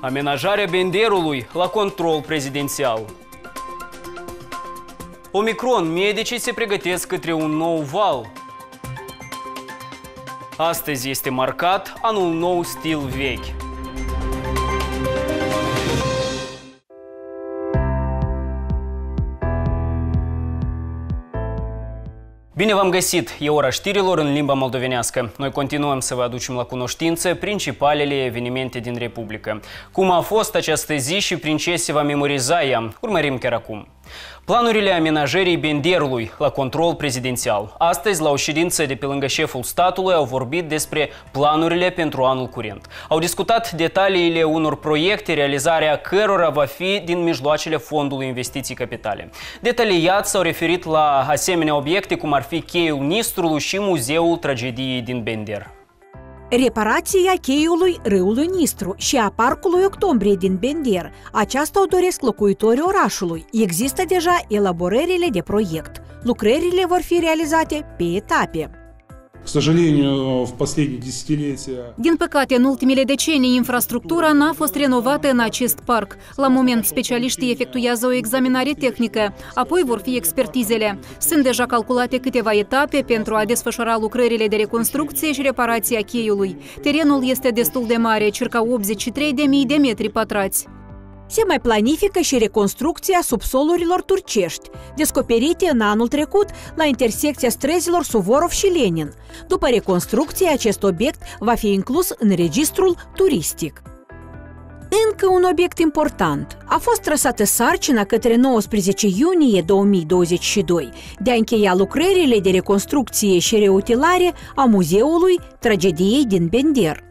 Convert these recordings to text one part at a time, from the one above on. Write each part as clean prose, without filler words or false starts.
Amenajarea Benderului la control prezidențial. Omicron, medicii se pregătesc către un nou val. Astăzi este marcat anul nou stil vechi. Bine v-am găsit! E ora știrilor în limba moldovenească. Noi continuăm să vă aducem la cunoștință principalele evenimente din Republică. Cum a fost această zi și prin ce se va memoriza ea? Urmărim chiar acum. Planurile amenajării Benderului la control prezidențial. Astăzi, la o ședință de pe lângă șeful statului, au vorbit despre planurile pentru anul curent. Au discutat detaliile unor proiecte, realizarea cărora va fi din mijloacele Fondului Investiții Capitale. Detaliat s-au referit la asemenea obiecte, cum ar fi cheiul Nistrului și Muzeul Tragediei din Bender. Reparația cheiului râului Nistru și a Parcului Octombrie din Bender. Aceasta o doresc locuitorii orașului. Există deja elaborările de proiect. Lucrările vor fi realizate pe etape. Din păcate, în ultimele decenii, infrastructura n-a fost renovată în acest parc. La moment, specialiștii efectuează o examinare tehnică, apoi vor fi expertizele. Sunt deja calculate câteva etape pentru a desfășura lucrările de reconstrucție și reparație a cheiului. Terenul este destul de mare, circa 83.000 de metri pătrați. Se mai planifică și reconstrucția subsolurilor turcești, descoperite în anul trecut la intersecția străzilor Suvorov și Lenin. După reconstrucție, acest obiect va fi inclus în registrul turistic. Încă un obiect important. A fost trasată sarcina către 19 iunie 2022 de a încheia lucrările de reconstrucție și reutilare a Muzeului Tragediei din Bender.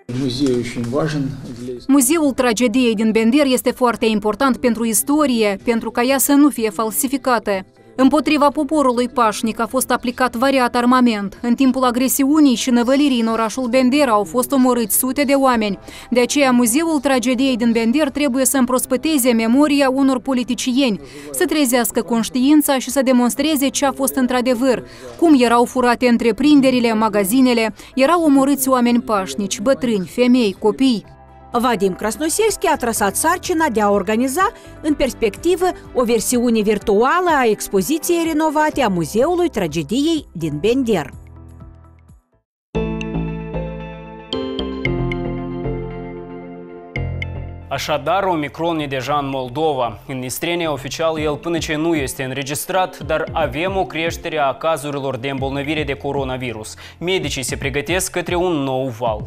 Muzeul Tragediei din Bender este foarte important pentru istorie, pentru ca ea să nu fie falsificată. Împotriva poporului pașnic a fost aplicat variat armament. În timpul agresiunii și năvălirii în orașul Bender au fost omorâți sute de oameni. De aceea, Muzeul Tragediei din Bender trebuie să împrospăteze memoria unor politicieni, să trezească conștiința și să demonstreze ce a fost într-adevăr, cum erau furate întreprinderile, magazinele, erau omorâți oameni pașnici, bătrâni, femei, copii. Vadim Krasnoselski a trasat sarcina de a organiza, în perspectivă, o versiune virtuală a expoziției renovate a Muzeului Tragediei din Bender. Așadar, Omicron e deja în Moldova. În Nistrenia, oficial, el până ce nu este înregistrat, dar avem o creștere a cazurilor de îmbolnăvire de coronavirus. Medicii se pregătesc către un nou val.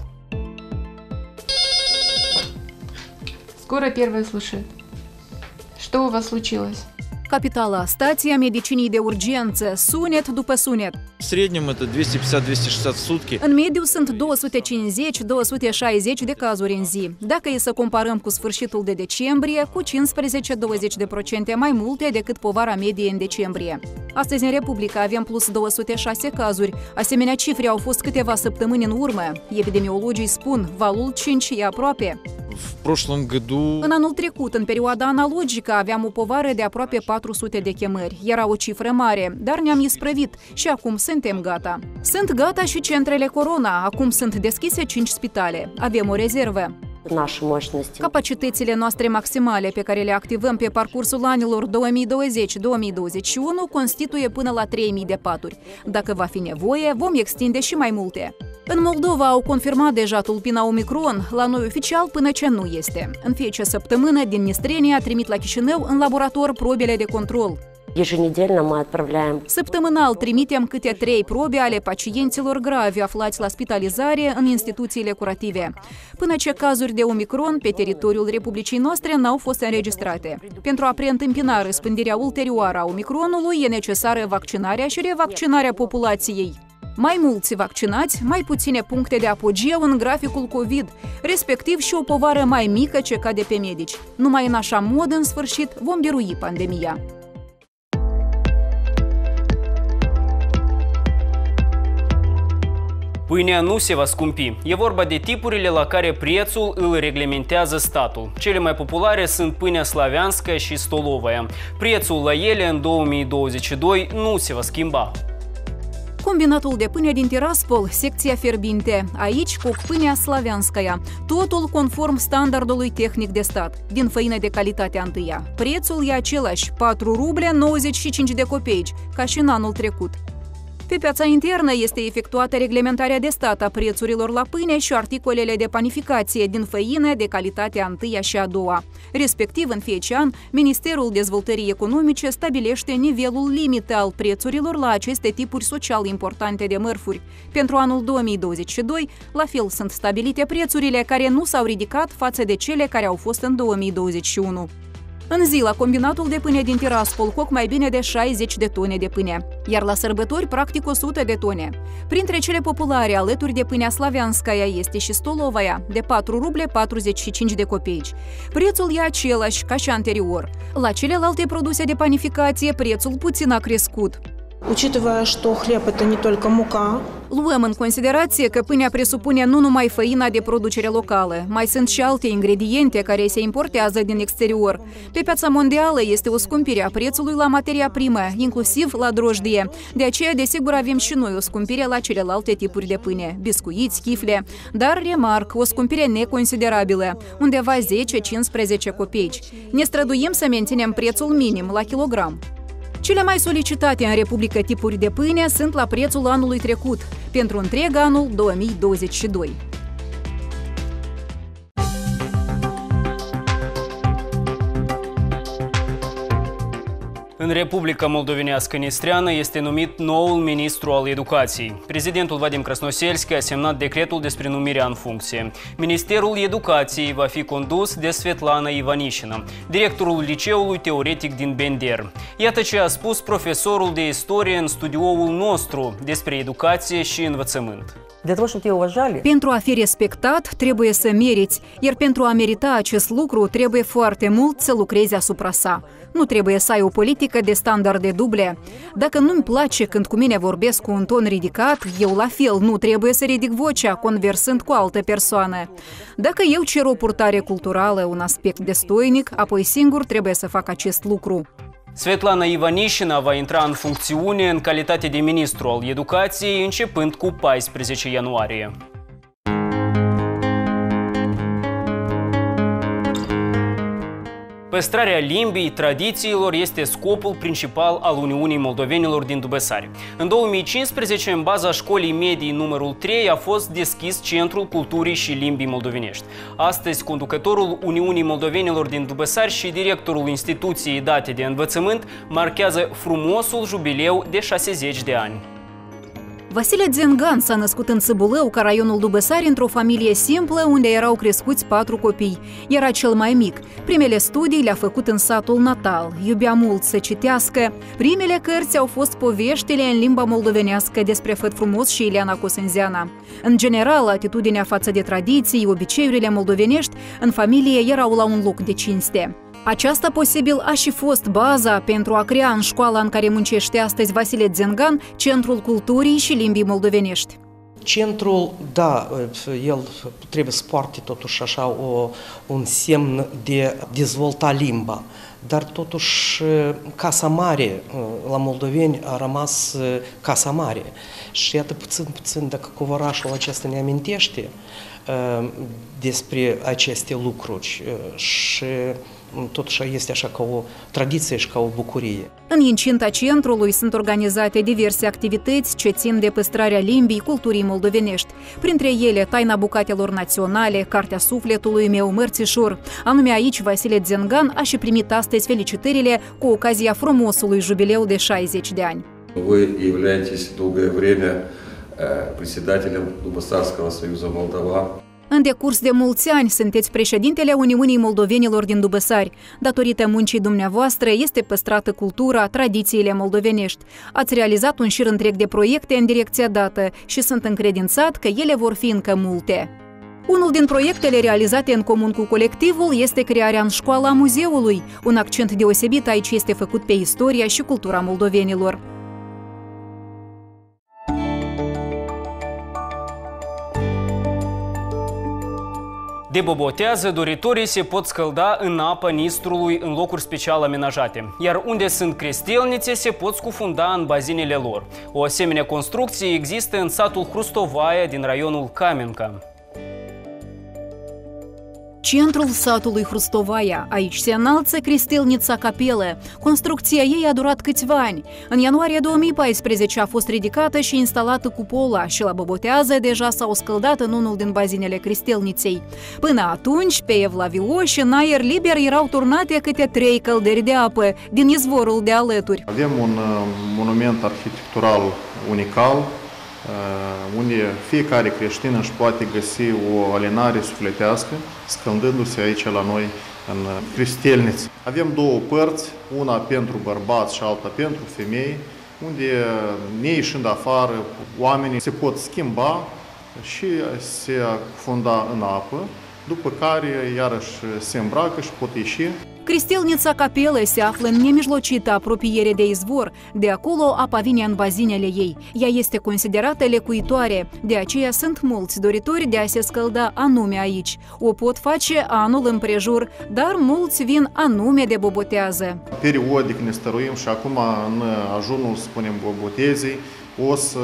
Скоро первая слышит. Что у вас случилось? Capitala, stația medicinii de urgență, sunet după sunet. В среднем это 250-260 в сутки. În mediu sunt 250-260 de cazuri în zi. Dacă e să comparăm cu sfârșitul de decembrie, cu 15-20% mai multe decât povara medie în decembrie. Astăzi în Republica avem plus 206 cazuri. Asemenea cifre au fost câteva săptămâni în urmă. Epidemiologii spun, valul 5 e aproape. În anul trecut, în perioada analogică, aveam o povară de aproape 400 de chemări. Era o cifră mare, dar ne-am isprăvit și acum suntem gata. Sunt gata și centrele Corona. Acum sunt deschise 5 spitale. Avem o rezervă. Capacitățile noastre maximale pe care le activăm pe parcursul anilor 2020-2021 constituie până la 3.000 de paturi. Dacă va fi nevoie, vom extinde și mai multe. În Moldova au confirmat deja tulpina Omicron, la noi oficial până ce nu este. În fiecare săptămână din Nistrenia trimit la Chișinău în laborator probele de control. Săptămânal trimitem câte 3 probe ale pacienților gravi aflați la spitalizare în instituțiile curative. Până ce cazuri de Omicron pe teritoriul Republicii noastre n-au fost înregistrate. Pentru a preîntâmpina răspândirea ulterioară a Omicronului e necesară vaccinarea și revaccinarea populației. Mai mulți vaccinați, mai puține puncte de apogeu în graficul COVID, respectiv și o povară mai mică ce cade pe medici. Numai în așa mod, în sfârșit, vom birui pandemia. Pâinea nu se va scumpi. E vorba de tipurile la care prețul îl reglementează statul. Cele mai populare sunt pâinea slaveanska și stolovaya. Prețul la ele în 2022 nu se va schimba. Combinatul de pâine din Tiraspol, secția fierbinte. Aici coc pâinea Slavianskaya. Totul conform standardului tehnic de stat, din făină de calitate întâia. Prețul e același, 4 ruble 95 de copeici, ca și în anul trecut. Pe piața internă este efectuată reglementarea de stat a prețurilor la pâine și articolele de panificație din făină de calitatea întâia și a doua. Respectiv, în fiecare an, Ministerul Dezvoltării Economice stabilește nivelul limită al prețurilor la aceste tipuri social importante de mărfuri. Pentru anul 2022, la fel sunt stabilite prețurile care nu s-au ridicat față de cele care au fost în 2021. În zi, la combinatul de pâine din Tiraspol coc mai bine de 60 de tone de pâine, iar la sărbători practic 100 de tone. Printre cele populare alături de pâinea Slavianskaya este și Stolovaya, de 4 ruble 45 de copeici. Prețul e același ca și anterior. La celelalte produse de panificație, prețul puțin a crescut. Учитывая, что хлеб – это не только mука. Luăm în considerație că pâinea presupune nu numai făina de producere locală, mai sunt și alte ingrediente care se importează din exterior. Pe piața mondială este o scumpire a prețului la materia primă, inclusiv la drojdie. De aceea, desigur, avem și noi o scumpire la celelalte tipuri de pâine, biscuiți, chifle, dar, remarc, o scumpire neconsiderabilă, undeva 10-15 copeici. Ne străduim să menținem prețul minim la kilogram. Cele mai solicitate în Republică tipuri de pâine sunt la prețul anului trecut, pentru întreg anul 2022. În Republica Moldovenească Nistreană este numit noul ministru al educației. Prezidentul Vadim Krasnoselski a semnat decretul despre numirea în funcție. Ministerul Educației va fi condus de Svetlana Ivanișina, directorul liceului teoretic din Bender. Iată ce a spus profesorul de istorie în studioul nostru despre educație și învățământ. Pentru a fi respectat, trebuie să meriți, iar pentru a merita acest lucru, trebuie foarte mult să lucrezi asupra sa. Nu trebuie să ai o politică de standarde duble. Dacă nu-mi place când cu mine vorbesc cu un ton ridicat, eu la fel nu trebuie să ridic vocea conversând cu altă persoană. Dacă eu cer o purtare culturală, un aspect destoinic, apoi singur trebuie să fac acest lucru. Svetlana Ivanișina va intra în funcțiune în calitate de ministru al educației începând cu 14 ianuarie. Păstrarea limbii, tradițiilor este scopul principal al Uniunii Moldovenilor din Dubăsari. În 2015, în baza școlii medii numărul 3, a fost deschis Centrul Culturii și Limbii Moldovenești. Astăzi, conducătorul Uniunii Moldovenilor din Dubăsari și directorul instituției date de învățământ marchează frumosul jubileu de 60 de ani. Vasile Zengan s-a născut în Țăbulău, ca raionul Dubăsari, într-o familie simplă unde erau crescuți 4 copii. Era cel mai mic. Primele studii le-a făcut în satul natal. Iubea mult să citească. Primele cărți au fost poveștile în limba moldovenească despre Făt Frumos și Ileana Cosânzeana. În general, atitudinea față de tradiții, obiceiurile moldovenești în familie erau la un loc de cinste. Aceasta posibil a și fost baza pentru a crea în școala în care muncește astăzi Vasile Zengan Centrul Culturii și Limbii Moldovenești. Centrul, da, el trebuie să poarte totuși așa un semn de dezvolta limba, dar totuși Casa Mare la moldoveni a rămas Casa Mare. Și iată puțin dacă covorașul acesta ne amintește despre aceste lucruri și totuși este așa ca o tradiție și ca o bucurie. În incinta centrului sunt organizate diverse activități ce țin de păstrarea limbii culturii moldovenești. Printre ele, taina bucatelor naționale, Cartea sufletului meu, mărțișor. Anume aici, Vasile Zengan a și primit astăzi felicitările cu ocazia frumosului jubileu de 60 de ani. Вы являетесь долгое время председателем Дубăsarского союза Moldova. În decurs de mulți ani sunteți președintele Uniunii Moldovenilor din Dubăsari. Datorită muncii dumneavoastră este păstrată cultura, tradițiile moldovenești. Ați realizat un șir întreg de proiecte în direcția dată și sunt încredințat că ele vor fi încă multe. Unul din proiectele realizate în comun cu colectivul este crearea în școala muzeului. Un accent deosebit aici este făcut pe istoria și cultura moldovenilor. De bobotează, doritorii se pot scălda în apă Nistrului în locuri special amenajate, iar unde sunt crestelnițe se pot scufunda în bazinele lor. O asemenea construcție există în satul Hrustovaia din raionul Kamenka. Centrul satului Hrustovaia. Aici se înalță Crestelnița Capelă. Construcția ei a durat câțiva ani. În ianuarie 2014 a fost ridicată și instalată cupola și la Bobotează deja s-au scăldat în unul din bazinele Crestelniței. Până atunci, pe evlavio și în aer liber erau turnate câte 3 călderi de apă din izvorul de alături. Avem un monument arhitectural unical, unde fiecare creștin își poate găsi o alinare sufletească, scăldându-se aici la noi în Crestelniță. Avem două părți, una pentru bărbați și alta pentru femei, unde neieșind afară, oamenii se pot schimba și se cufunda în apă, după care iarăși se îmbracă și pot ieși. Crestelnița Capelă se află în nemijlocită apropiere de izvor, de acolo apa vine în bazinele ei. Ea este considerată lecuitoare, de aceea sunt mulți doritori de a se scălda anume aici. O pot face anul împrejur, dar mulți vin anume de Bobotează. Periodic ne stăruim și acum în ajunul, spunem, Bobotezei, o să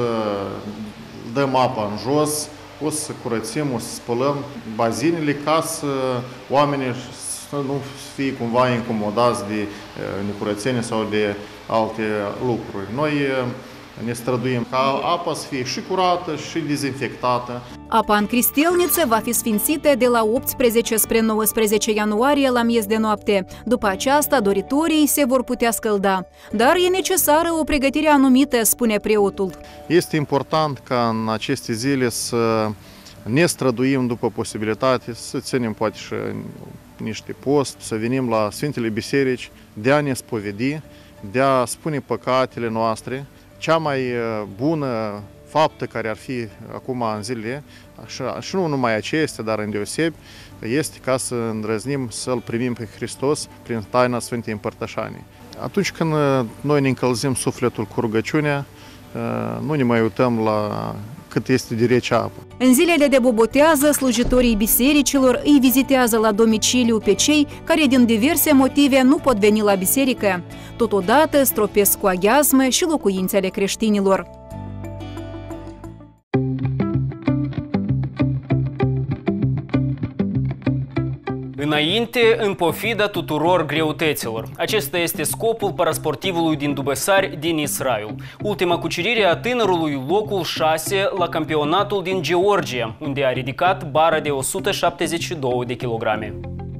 dăm apa în jos, o să curățim, o să spălăm bazinele ca să oamenii să nu fie cumva incomodați de necurățenie sau de alte lucruri. Noi ne străduim ca apa să fie și curată și dezinfectată. Apa în Crestelniță va fi sfințită de la 18 spre 19 ianuarie la miez de noapte. După aceasta, doritorii se vor putea scălda. Dar e necesară o pregătire anumită, spune preotul. Este important ca în aceste zile să ne străduim după posibilitate, să ținem poate și niște post, să venim la Sfintele Biserici, de a ne spovedi, de a spune păcatele noastre. Cea mai bună faptă care ar fi acum în zilele, și nu numai acestea, dar îndeosebi, este ca să îndrăznim să-L primim pe Hristos prin taina Sfintei Împărtășanii. Atunci când noi ne încălzim sufletul cu rugăciunea, nu ne mai uităm la cât este de rece apă. În zilele de Bobotează, slujitorii bisericilor îi vizitează la domiciliu pe cei care din diverse motive nu pot veni la biserică. Totodată stropesc cu aghiazmă și locuințele creștinilor. Înainte, în pofida tuturor greutăților. Acesta este scopul parasportivului din Dubăsari, Denis Raiul. Ultima cucerire a tânărului locul 6 la campionatul din Georgia, unde a ridicat bara de 172 de kilograme.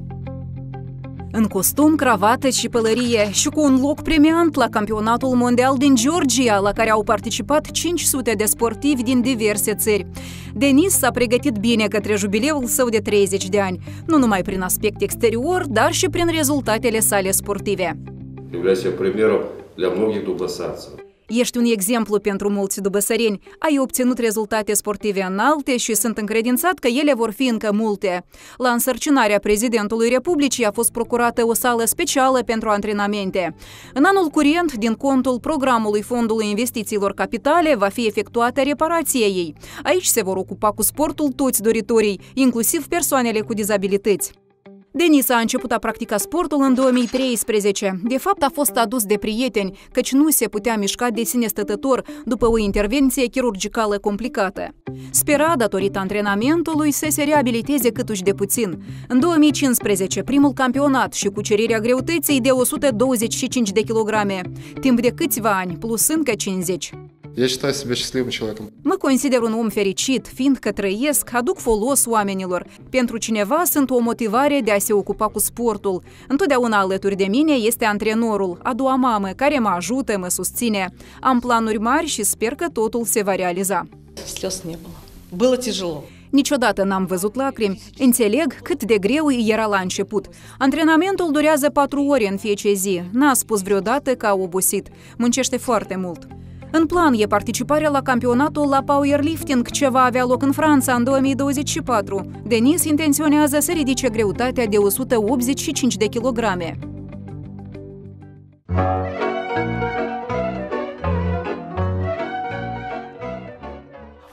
În costum, cravată și pălărie și cu un loc premiant la campionatul mondial din Georgia, la care au participat 500 de sportivi din diverse țări. Denis s-a pregătit bine către jubileul său de 30 de ani, nu numai prin aspect exterior, dar și prin rezultatele sale sportive. Является примером для многих дубасарцев. Ești un exemplu pentru mulți dubăsăreni. Ai obținut rezultate sportive înalte și sunt încredințat că ele vor fi încă multe. La însărcinarea prezidentului Republicii a fost procurată o sală specială pentru antrenamente. În anul curent, din contul programului Fondului Investițiilor Capitale, va fi efectuată reparația ei. Aici se vor ocupa cu sportul toți doritorii, inclusiv persoanele cu dizabilități. Denis a început a practica sportul în 2013. De fapt, a fost adus de prieteni, căci nu se putea mișca de sine stătător după o intervenție chirurgicală complicată. Spera, datorită antrenamentului, să se reabiliteze câtuși de puțin. În 2015, primul campionat și cucerirea greutății de 125 de kilograme, timp de câțiva ani, plus încă 50. Я считаю себя счастливым человеком. Mă consider un om fericit, fiindcă trăiesc, aduc folos oamenilor. Pentru cineva sunt o motivare de a se ocupa cu sportul. Întotdeauna alături de mine este antrenorul, a doua mamă, care mă ajută, mă susține. Am planuri mari și sper că totul se va realiza. Слез не было. Было tяжело. Niciodată n-am văzut lacrimi. Înțeleg cât de greu era la început. Antrenamentul durează 4 ore în fiecare zi. N-a spus vreodată că a obosit. Muncește foarte mult. În plan e participarea la campionatul la powerlifting, ce va avea loc în Franța în 2024. Denis intenționează să ridice greutatea de 185 de kilograme.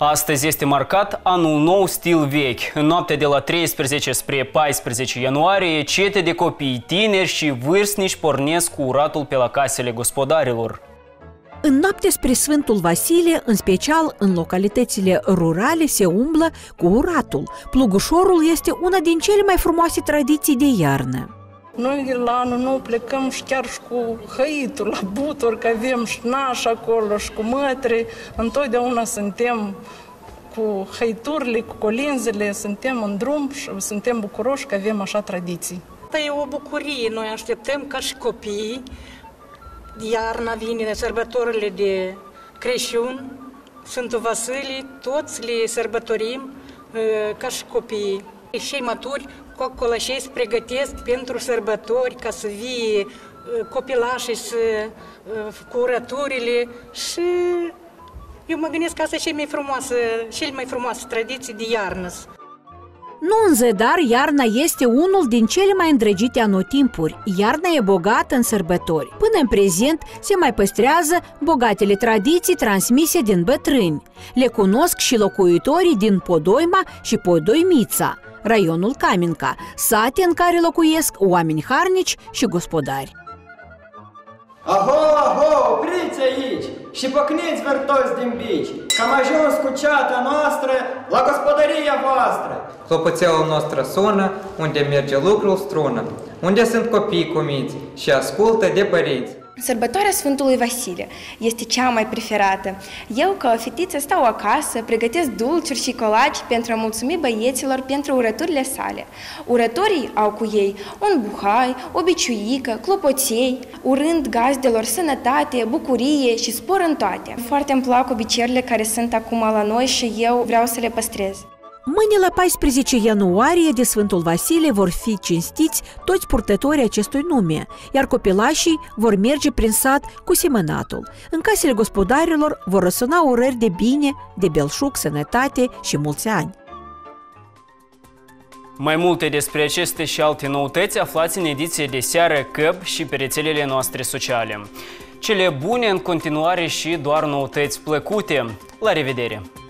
Astăzi este marcat anul nou stil vechi. În noaptea de la 13 spre 14 ianuarie, cete de copii, tineri și vârstnici pornesc cu uratul pe la casele gospodarilor. În noapte spre Sfântul Vasile, în special în localitățile rurale, se umblă cu uratul. Plugușorul este una din cele mai frumoase tradiții de iarnă. Noi la anul nou plecăm și chiar și cu hăitul la Butor, că avem și naș acolo și cu mătri. Întotdeauna suntem cu hăiturile, cu colinzele, suntem în drum și suntem bucuroși că avem așa tradiții. Asta e o bucurie, noi așteptăm ca și copii. Iarna vine, sărbătorile de Crăciun, Sfântul Vasile, toți le sărbătorim ca și copii. Cei maturi, cocolașei se pregătesc pentru sărbători, ca să vie copilașii cu urăturile și eu mă gândesc că asta e cele mai frumoase tradiții de iarnă. Nu în zadar, iarna este unul din cele mai îndrăgite anotimpuri. Iarna e bogată în sărbători. Până în prezent se mai păstrează bogatele tradiții transmise din bătrâni. Le cunosc și locuitorii din Podoima și Podoimița, raionul Caminca, sate în care locuiesc oameni harnici și gospodari. Aho, aho, opriți aici și pocniți vârtoși din bici, că am ajuns cu ceata noastră la gospodăria voastră. Clopoțelul nostru sună, unde merge lucrul strună, unde sunt copii cumiți și ascultă de părinți. Sărbătoarea Sfântului Vasile este cea mai preferată. Eu, ca o fetiță, stau acasă, pregătesc dulciuri și colaci pentru a mulțumi băieților pentru urăturile sale. Urătorii au cu ei un buhai, o biciuică, clopoței, urând gazdelor sănătate, bucurie și spor în toate. Foarte îmi plac obiceiurile care sunt acum la noi și eu vreau să le păstrez. Mâine, la 14 ianuarie, de Sfântul Vasile vor fi cinstiți toți purtătorii acestui nume, iar copilașii vor merge prin sat cu semănatul. În casele gospodarilor vor răsuna urări de bine, de belșug, sănătate și mulți ani. Mai multe despre aceste și alte noutăți aflați în ediție de seară CUB și pe rețelele noastre sociale. Cele bune în continuare și doar noutăți plăcute. La revedere!